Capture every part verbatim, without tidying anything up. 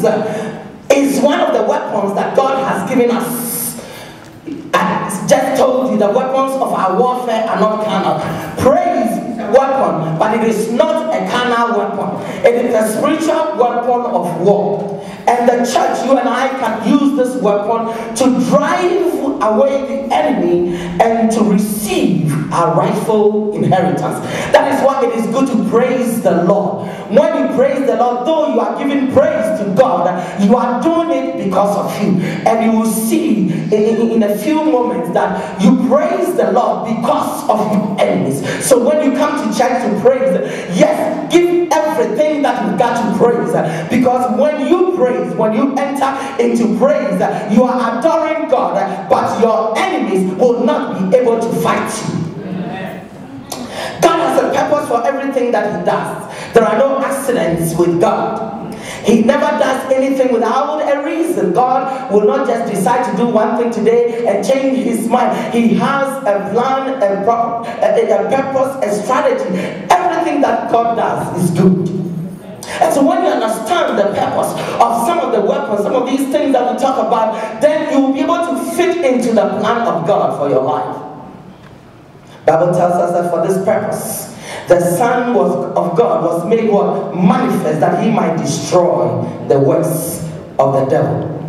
is one of the weapons that God has given us. I just told you the weapons of our warfare are not carnal. Praise is a weapon, but it is not a carnal weapon. It is a spiritual weapon of war. And the church, you and I, can use this weapon to drive away the enemy and to receive our rightful inheritance. That is why it is good to praise the Lord. When you praise the Lord, though you are giving praise to God, you are doing it because of Him. And you will see in, in, in a few moments that you praise the Lord because of your enemies. So when you come to church to praise, yes, give everything that you've got to praise. Because when you praise, when you enter into praise, you are adoring God, but your enemies will not be able to fight you. God has a purpose for everything that He does. There are no accidents with God. He never does anything without a reason. God will not just decide to do one thing today and change His mind. He has a plan, a, a, a purpose, a strategy. Everything that God does is good. And so when you understand the purpose of some of the weapons, some of these things that we talk about, then you will be able to fit into the plan of God for your life. The Bible tells us that for this purpose, the Son was, of God was made what? Manifest, that He might destroy the works of the devil.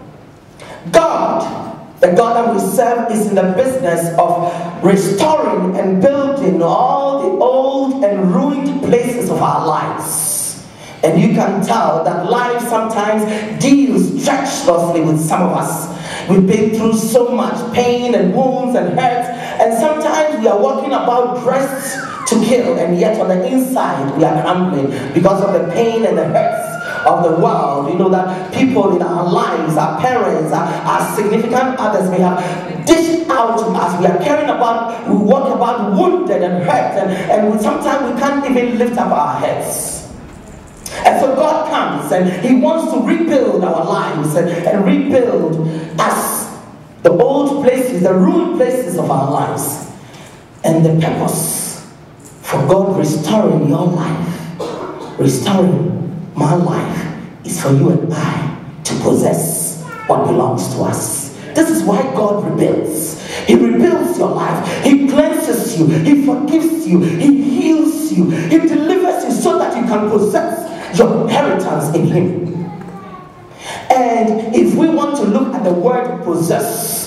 God, the God that we serve, is in the business of restoring and building all the old and ruined places of our lives. And you can tell that life sometimes deals treacherously with some of us. We've been through so much pain and wounds and hurts, and sometimes we are walking about dressed to kill, and yet on the inside we are crumbling because of the pain and the hurts of the world. You know that people in our lives, our parents, our, our significant others, may have dished out to us. We are caring about, we walk about wounded and hurt, and, and we, sometimes we can't even lift up our heads. And so God comes and He wants to rebuild our lives and, and rebuild us, the old places, the ruined places of our lives. And the purpose for God restoring your life, restoring my life, is for you and I to possess what belongs to us. This is why God rebuilds. He rebuilds your life. He cleanses you. He forgives you. He heals you. He delivers you so that you can possess your inheritance in Him. And if we want to look at the word possess,